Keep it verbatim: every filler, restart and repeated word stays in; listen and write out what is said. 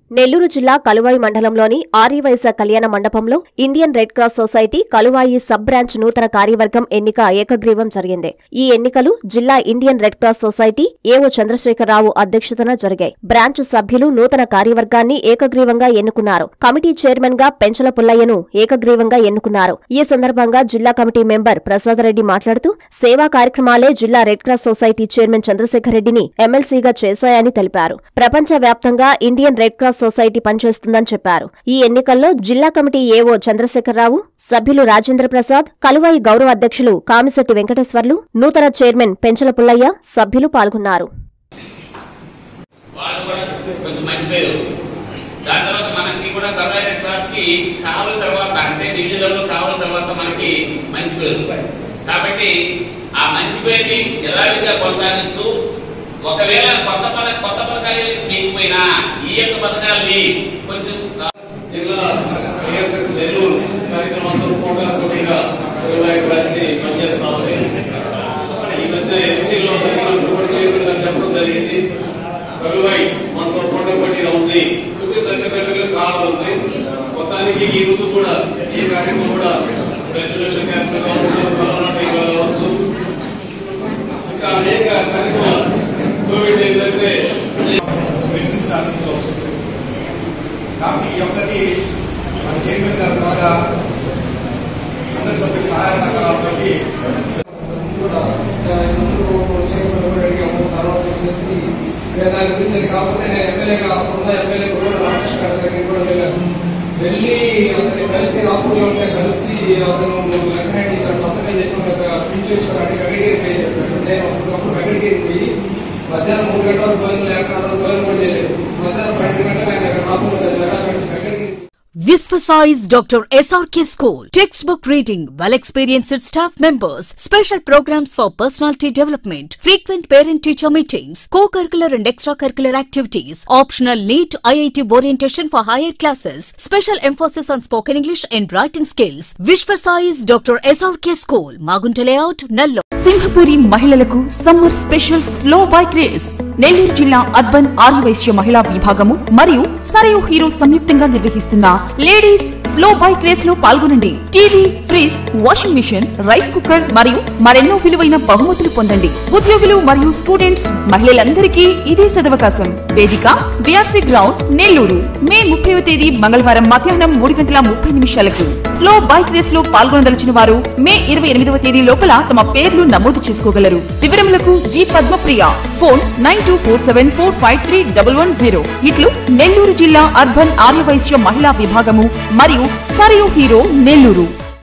నెల్లూరు జిల్లా కలువాయి మండలంలోని ఆర్యవైశ్య కళ్యాణ మండపంలో Indian Red cross Society Kaluvai sub branch నూతన కార్యవర్గం ఎన్నిక ఏకగ్రీవం జరిగింది. ఈ ఎన్నికలు జిల్లా ఇండియన్ రెడ్ క్రాస్ సొసైటీ ఏవో చంద్రశేఖరరావు అధ్యక్షతన జరిగాయి. బ్రాంచ్ సభ్యులు నూతన కార్యవర్గాన్ని ఏకగ్రీవంగా ఎన్నుకున్నారు. కమిటీ చైర్మన్ గా పెంచల పుల్లయ్యను ఏకగ్రీవంగా ఎన్నుకున్నారు. ఈ సందర్భంగా జిల్లా కమిటీ మెంబర్ ప్రసాద్ రెడ్డి మాట్లాడుతూ సేవా కార్యక్రమాలే జిల్లా red cross society chairman Chandrasekhar రెడ్డిని ఎమ్మెల్సీగా చేశాయని తెలిపారు. ప్రపంచ వ్యాప్తంగా ఇండియన్ రెడ్ క్రాస్ సొసైటీ పనిచేస్తుందని చెప్పారు. ఈ ఎన్నికల్లో జిల్లా కమిటీ ఏవో చంద్రశేఖరరావు, సభ్యులు రాజేంద్ర ప్రసాద్, కలువాయి గౌరవ అధ్యక్షులు కామిశెట్టి వెంకటేశ్వర్లు, నూతన చైర్మన్ పెంచల పుల్లయ్య సభ్యులు పాల్గొన్నారు. కాబట్టి ఆ మంచి పేరుని యథావిధిగా కొనసాగిస్తూ ఒకవేళ కొత్త పద కొత్త పథకాలు చేయకపోయినా ఈ యొక్క పథకాలని కొంచెం జిల్లా ఐఎస్ఎస్ నెల్లూరు కార్యక్రమంతో పోటాపోటీగా బ్రాంచి పనిచేస్తామని ఈ మధ్య ఎంసీలో చేయకుండా చెప్పడం జరిగింది. కలువాయి మనతో పోటాపోటీగా ఉంది, దగ్గర కాలం ఉంది. మొత్తానికి ఈ రోజు కూడా ఈ కార్యక్రమం కూడా వెంటిలేషన్ క్యాంప్ కావచ్చు, కరోనా టీకా కావచ్చు, ఇంకా అనేక కార్యక్రమాలు కోవిడ్ ఏంటంటే మెడిసిన్ సాధించవచ్చు. కాబట్టి ఈ ఒక్కటి మన చైర్మన్ గారు ద్వారా అందరి సభ్యుల సహాయ సహకారాలతో తర్వాత వచ్చేసి దాని గురించి కాకపోతే నేను ఎమ్మెల్యేగా ఉన్న ఎమ్మెల్యే కూడా రామకృష్ణ గారి దగ్గర కూడా వెళ్ళాను. వెళ్ళి అతన్ని కలిసి రాపూర్లో ఉంటే కలిసి అతను లెఫ్ట్ హ్యాండ్ ఇచ్చాడు, సంతకం చేసిన పిలిచేసుకోవడానికి వెంకటగిరి పే చెప్పాడు. నేను అప్పటికప్పుడు వెంకటగిరి పోయి మధ్యాహ్నం మూడు గంటల భోజనం లేకుండా భోజనం కూడా చేయలేదు. మధ్యాహ్నం పన్నెండు గంటలకు ఆయన రాపూర్ కలిసాడు. అక్కడి నుంచి Venkatagiri Visvasize Doctor S R K School. Textbook reading, well-experienced staff members, special programs for personality development, frequent parent-teacher meetings, co-curricular and extracurricular activities, optional NEET I I T orientation for higher classes, special emphasis on spoken English and writing skills. Visvasize Doctor S R K School, Magunta Layout, Nallo. Simhapuri మహిళలకు summer special slow bike race Nellore జిల్లా urban Aryavysya మహిళా విభాగము మరియు Sarayu hero సంయుక్తంగా నిర్వహిస్తున్న ladies slow bike race లో పాల్గొనండి. TV, fridge, washing machine, rice cooker మరియు మరెన్నో విలువైన బహుమతులు పొందండి. ఉద్యోగులు మరియు స్టూడెంట్స్ మహిళలందరికీ ఇదే సదవకాశం. వేదిక బిఆర్సీ గ్రౌండ్ నెల్లూరు. మే ముప్పైవ తేదీ మంగళవారం మధ్యాహ్నం మూడు గంటల ముప్పై నిమిషాలకు. స్లో బైక్ రేస్ లో పాల్గొనదలిచిన వారు మే ఇరవై ఎనిమిదవ తేదీ లోపల తమ పేర్లు నమోదు చేసుకోగలరు. వివరములకు G Padmapriya, phone nine two four seven four five three double one zero. ఇట్లు నెల్లూరు జిల్లా అర్బన్ ఆర్యవైశ్య మహిళా విభాగము మరియు సరియు హీరో నెల్లూరు.